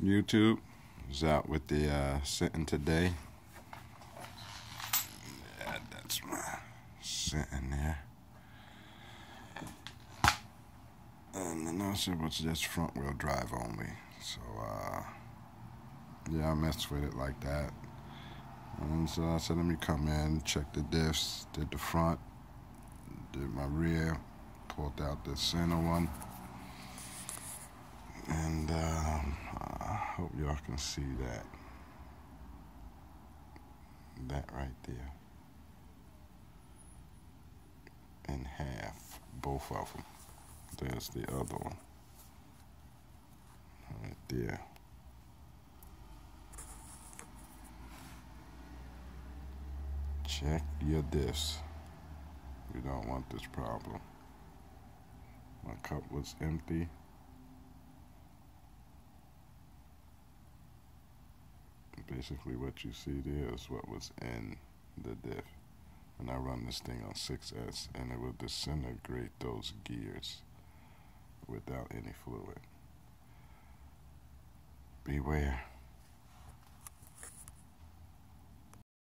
YouTube. Was out with the sitting today. Yeah, that's my sitting there. And the notion was just front wheel drive only. So yeah, I messed with it like that. And so I said, let me come in, check the diffs, did the front, did my rear, pulled out the center one. And I hope y'all can see that. That right there. In half, both of them. There's the other one. Right there. Check your diffs. We don't want this problem. My cup was empty. Basically what you see there is what was in the diff. And I run this thing on 6S, and it will disintegrate those gears without any fluid. Beware.